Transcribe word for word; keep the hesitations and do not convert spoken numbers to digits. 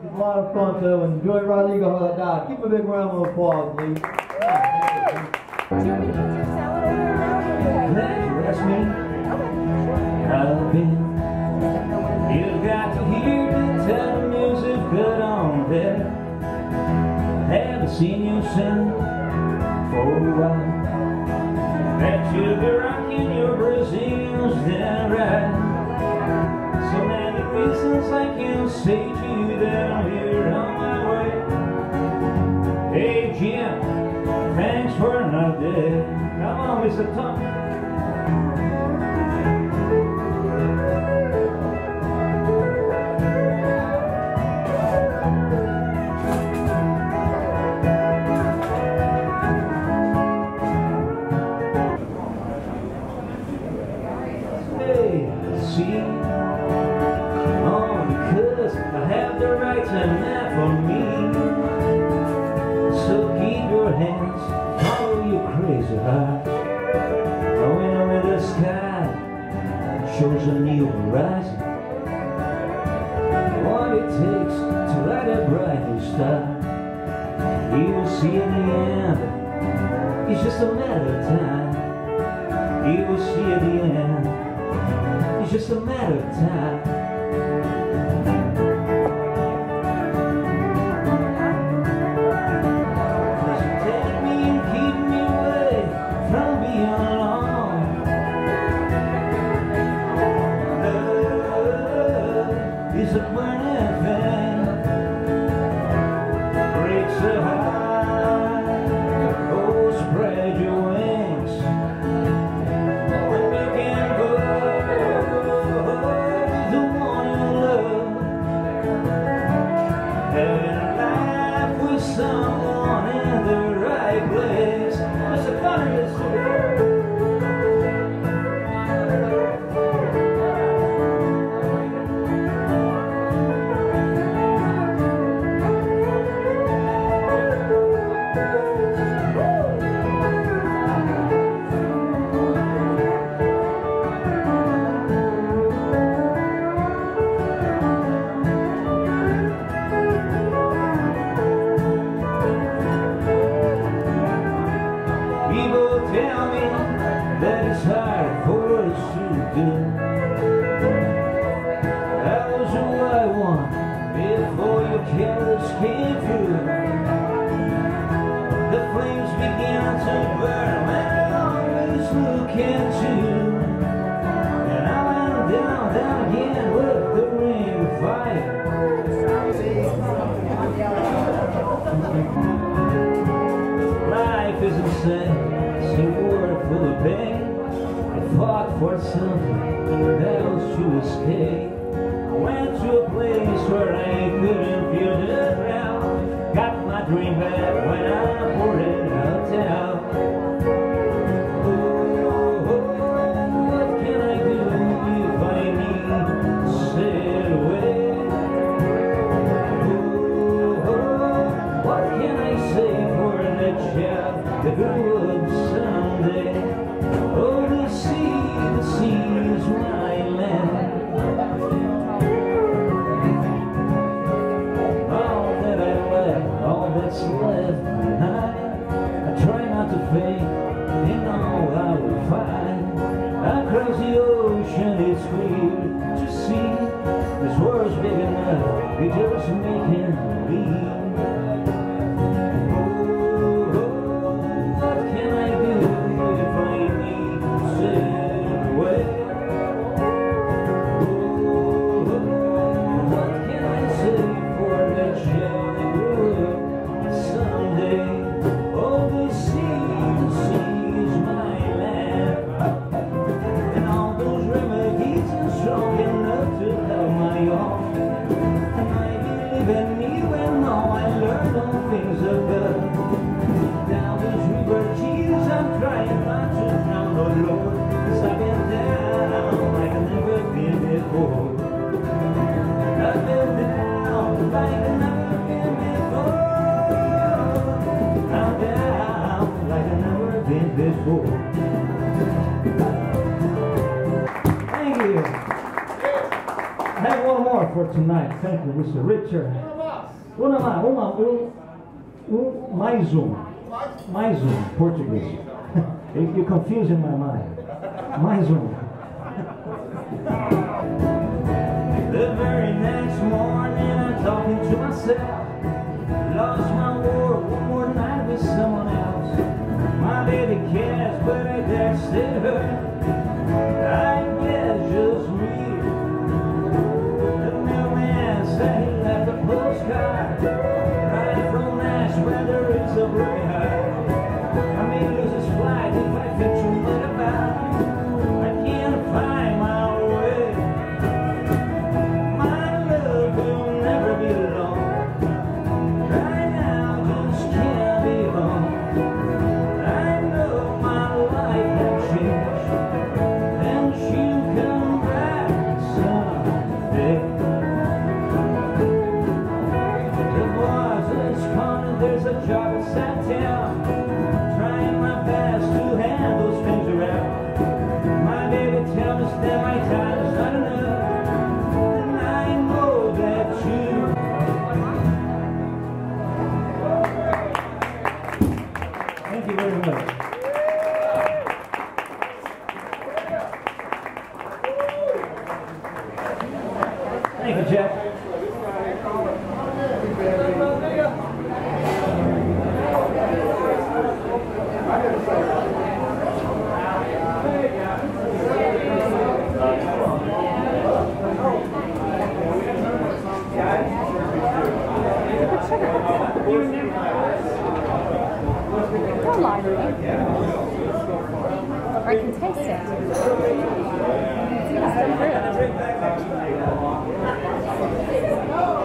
It's a lot of fun to enjoy Rodrigo uh, died. Give him a big round of applause, please. That's me. I've been. You've got to hear the tell the music good on there. Haven't seen you sing for a while. Bet you'll be rocking your Brazilians then, right? So many reasons I can say to you that I'm here on my way. Hey Jim, thanks for another day. Come on, Mister Tom. See, oh, because I have the right to nap for me. So keep your hands, follow your crazy heart. Going over the sky shows a new horizon. What it takes to light a bright new star. You will see in the end, it's just a matter of time. You will see at the end, it's just a matter of time. Cause you take me and keep me away from being alone. Love is a burning thing, breaks the heart. Oh, spread your wings. Someone in the right place. Mister Connor is tell me that it's hard for us to do. That was all I want before your careless came through. The flames began to burn when I always look at you. And I went down, down again with the ring of fire. Life is insane. A world full of pain. I fought for something else to escape. I went to a place where I couldn't feel the ground. Got my dream back when I poured it out down. Oh, oh, what can I do if I need to sail away? Oh, oh, what can I say for that child that grew up someday? Oh, the sea, the sea is my land. All that I left, all that's left behind. I try not to fake in all I will find. Across the ocean it's clear to see this world's big enough, we just make it believe. Things are good. Down this river, Jesus, I'm trying not to drown, oh Lord, 'cause I've been down like I've never been before. I've been down like I've never been before. I'm down like I've never been before. Thank you. I have one more for tonight. Thank you, Mister Richard. Uma, uma, um, um, mais um. Mais um, português. You're confusing my mind. Mais um. The very next morning I'm talking to myself. Lost my war one more night with someone else. My baby cares, but I dare say her. I guess just me. The mailman said he left a postcard right from Nash where there is a very high. I may lose his flight if I think too much about it. I can't find my way. My love will never be alone. Right now just can't be home. I know my life has changed, and she'll come back someday. The boys is calling, there's a job in South Town. Trying my best to hand those things around. My baby tells us that my time is not enough, and I know that you. Thank you very much. Thank you, Jeff. Don't lie to me. I can taste it. It's still fruit.